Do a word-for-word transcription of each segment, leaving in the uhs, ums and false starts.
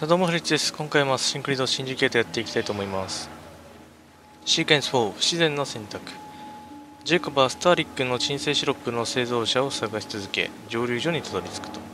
さあどうもフレッチです。今回もシンクリードシンジケートやっていきたいと思います。シーケンスフォー不自然な選択。ジェイコブはスターリックの鎮静シロップの製造者を探し続け、蒸留所にたどり着くと。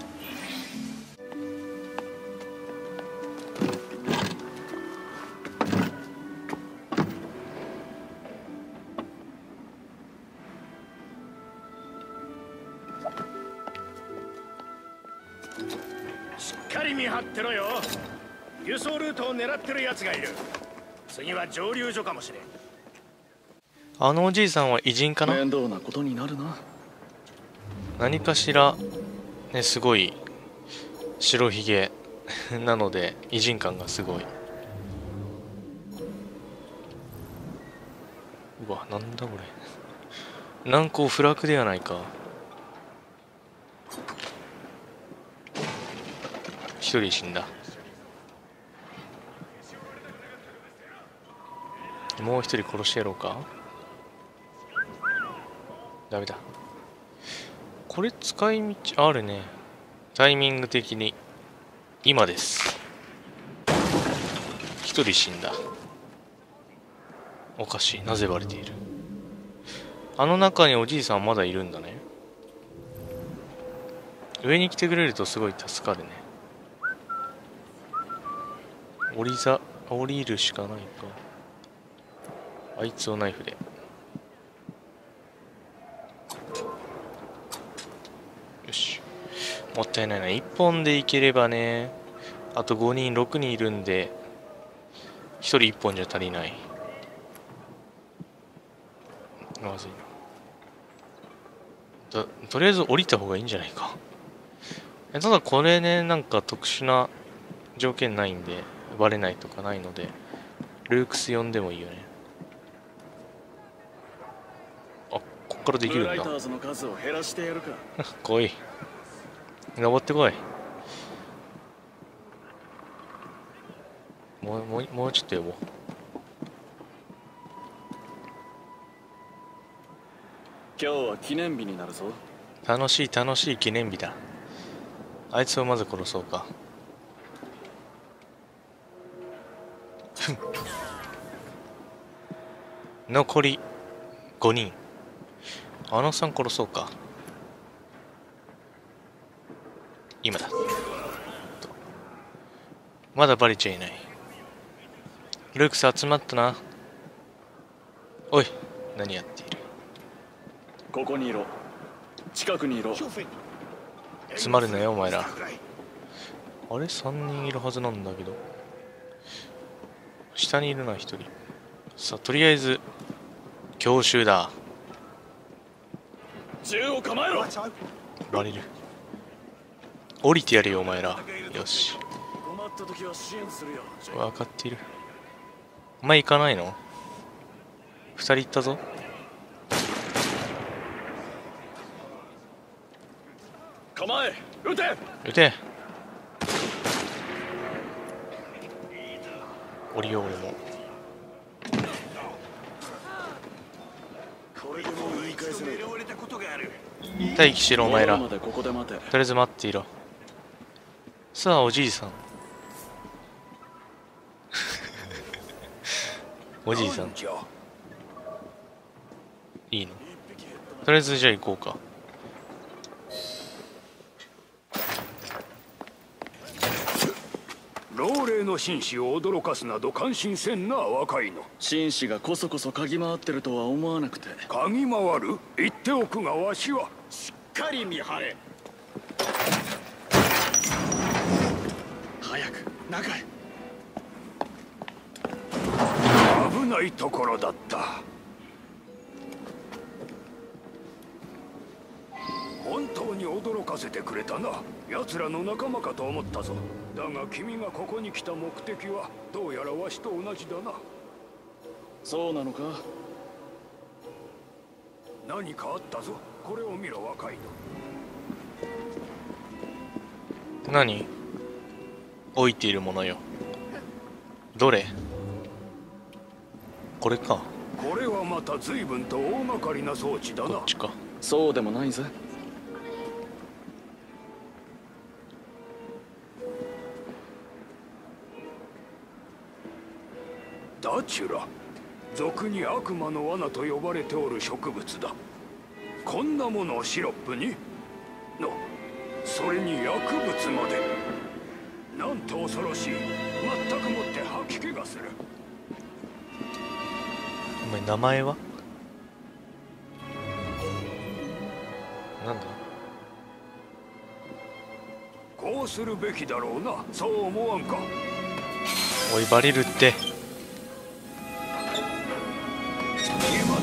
しっかり見張ってろよ。輸送ルートを狙ってるやつがいる。次は蒸留所かもしれん。 あのおじいさんは偉人かな。 面倒なことになるな。 何かしらね、すごい白ひげなので偉人感がすごい。うわ、なんだこれ。難攻不落ではないか。一人死んだ。もう一人殺してやろうか。ダメだ。これ使い道あるね。タイミング的に今です。一人死んだ。おかしい。なぜバレている。あの中におじいさんまだいるんだね。上に来てくれるとすごい助かるね。降りざ降りるしかないか。あいつをナイフで。よし。もったいないな。いっぽんでいければね。あとごにんろくにんいるんでひとりいっぽんじゃ足りない。まずいな。と, とりあえず降りた方がいいんじゃないか。ただこれね、なんか特殊な条件ないんでバレないとかないのでルークス呼んでもいいよね。あ、こっからできるんだ。来い、登ってこい。もうもうもうちょっと呼ぼう。 今日は記念日になるぞ。 楽しい楽しい記念日だ。あいつをまず殺そうか。残りごにん。あのさん殺そうか。今だ。まだバレちゃいない。ルークス集まったな。おい、何やっている。 ここにいろ。近くにいろ。 詰まるなよお前ら。あれさんにんいるはずなんだけど下にいるなひとり。さあとりあえず強襲だ。 銃を構えろ。 バレる。降りてやれよお前ら。よし、 困った時は支援するよ。 分かっている。お前行かないの。ふたり行ったぞ。 構え、撃て。 撃て。降りよう俺も。 これでもう言い返せない。 待機しろお前ら。とりここで待て。 あえず待っていろ。さあおじいさん。おじいさんいいの。とりあえずじゃあ行こうか。 老齢の紳士を驚かすなど感心せんな若いの。 紳士がこそこそ嗅ぎ回ってるとは思わなくて。 嗅ぎ回る。言っておくがわしはしっかり見張れ。早く中へ。 危ないところだった。本当に驚かせてくれたな。奴らの仲間かと思ったぞ。だが君がここに来た目的はどうやらわしと同じだな。 そうなのか。 何かあったぞ。これを見ろ若いの。 何置いているものよ。どれ。これか。 これはまた随分と大掛かりな装置だな。 こっちか。 そうでもないぜ。 ナチュラ、俗に悪魔の罠と呼ばれておる植物だ。こんなものをシロップにの、それに薬物まで。なんと恐ろしい。全くもって吐き気がする。 お前名前はなんだ。 こうするべきだろうな、そう思わんか。 おいバレるって。 決まった。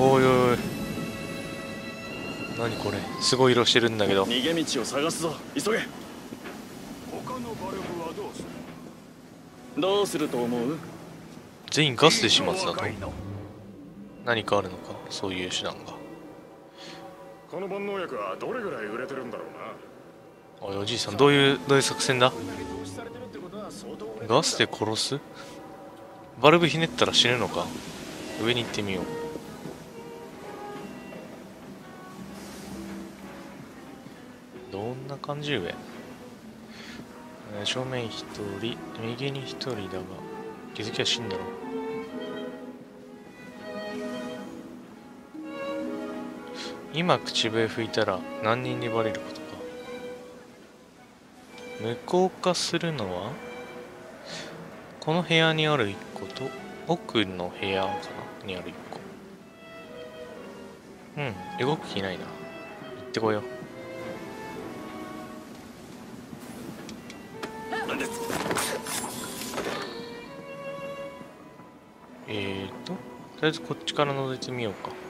おいおいおい、何これ、すごい色してるんだけど。 逃げ道を探すぞ、急げ。 他のバルブはどうする？ どうすると思う？ 全員ガスで始末だと若いの。 何かあるのか、そういう手段が。 この万能薬はどれぐらい売れてるんだろうな。 おいおじいさん、どういうどういう作戦だ。ガスで殺す？バルブひねったら死ぬのか。上に行ってみよう。どんな感じ？上、えー正面一人、右に一人だが気づきは死んだろう。今口笛吹いたら何人にバレることか。無効化するのはこの部屋にあるいっこと奥の部屋かなにあるいっこ。うん、動く気ないな。行ってこよう。えーととりあえずこっちから覗いてみようか。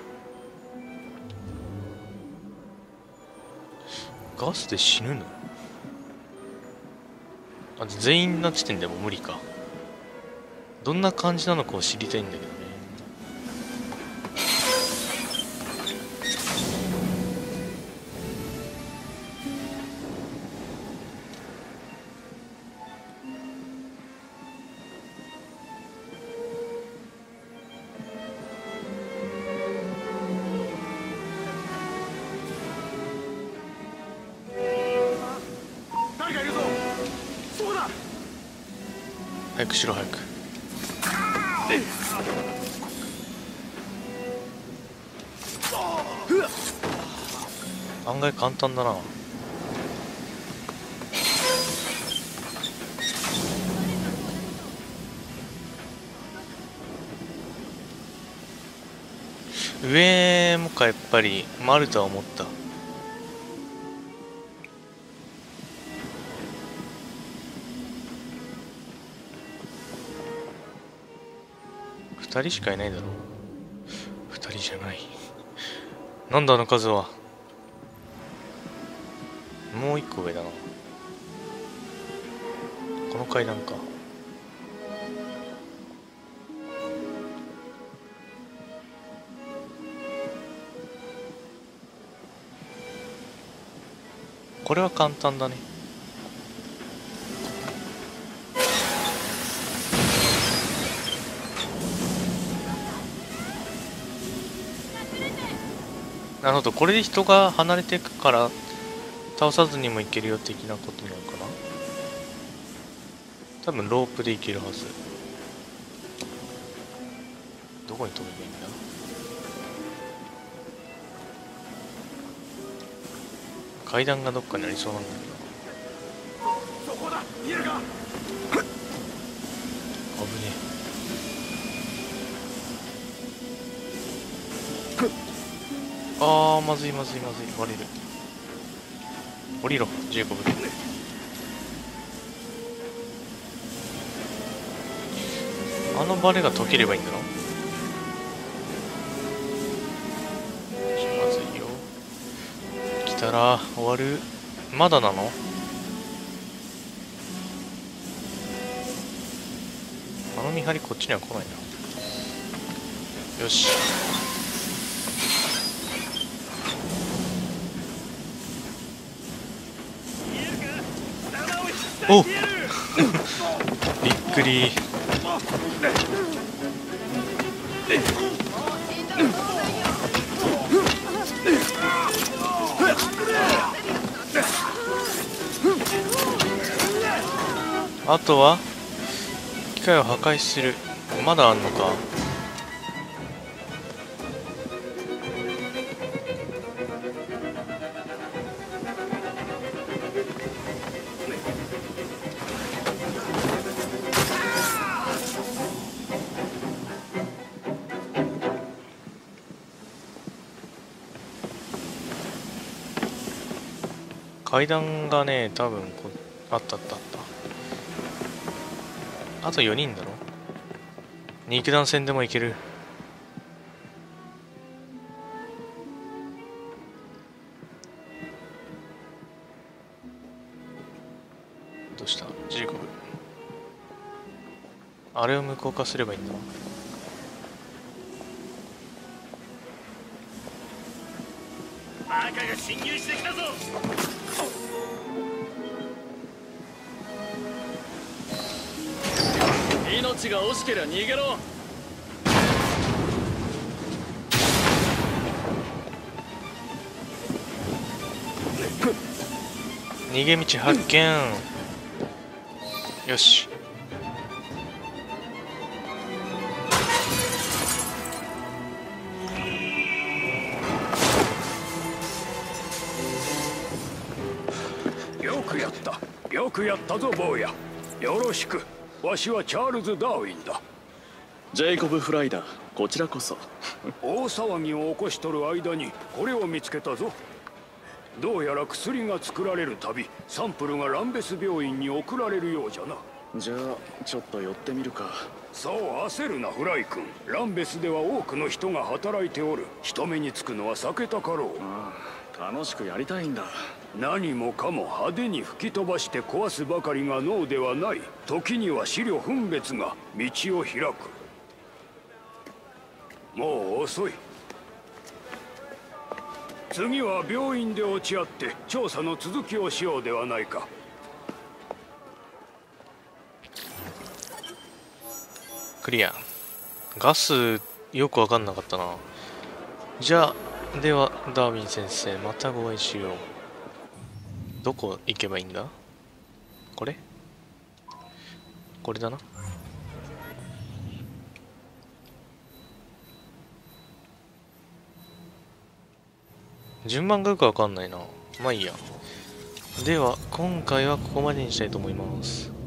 ガスで死ぬの？あ、全員な地点でも無理か。どんな感じなのかを知りたいんだけどね。 誰かいるぞ。そうだ。 早くしろ早く。案外簡単だな。上もか、やっぱり回るとは思った。二人しかいないだろう。二人じゃない。なんだあの数は。もう一個上だな。この階段か。これは簡単だね。なるほど、これで人が離れていくから倒さずにもいけるよ的なことなのかな。多分ロープでいけるはず。どこに飛べばいいんだ。階段がどっかにありそうなんだけど。 そこだ。見えるか。 危ねえ。あー、まずいまずいまずい、割れる。降りろジェイコブ。あのバレが解ければいいんだろ。まずいよ。来たら終わる。まだなの？あの見張りこっちには来ないな。よし。おっびっくり。あとは機械を破壊する。 まだあんのか。階段がね、多分こあったあったあった。あとよにんだろ。肉弾戦でもいける。どうしたジェイコブ。あれを無効化すればいいんだな。 バカが侵入してきたぞ。命が惜しけりゃ逃げろ。 逃げ道発見。よし。 よくやった。よくやったぞ坊や。よろしく。わしはチャールズ・ダーウィンだ。 ジェイコブ・フライダー、こちらこそ。 大騒ぎを起こしとる間にこれを見つけたぞ。どうやら薬が作られるたびサンプルがランベス病院に送られるようじゃな。 じゃあちょっと寄ってみるか。 そう焦るなフライ君。ランベスでは多くの人が働いておる。人目につくのは避けたかろう。 ああ、楽しくやりたいんだ。 何もかも派手に吹き飛ばして壊すばかりが脳ではない。時には思慮分別が道を開く。もう遅い。次は病院で落ち合って調査の続きをしようではないか。 クリア。ガスよく分かんなかったな。じゃあではダーウィン先生、またご会いしよう。どこ行けばいいんだ。これこれだな。順番がよくわかんないな。まあいいや。では今回はここまでにしたいと思います。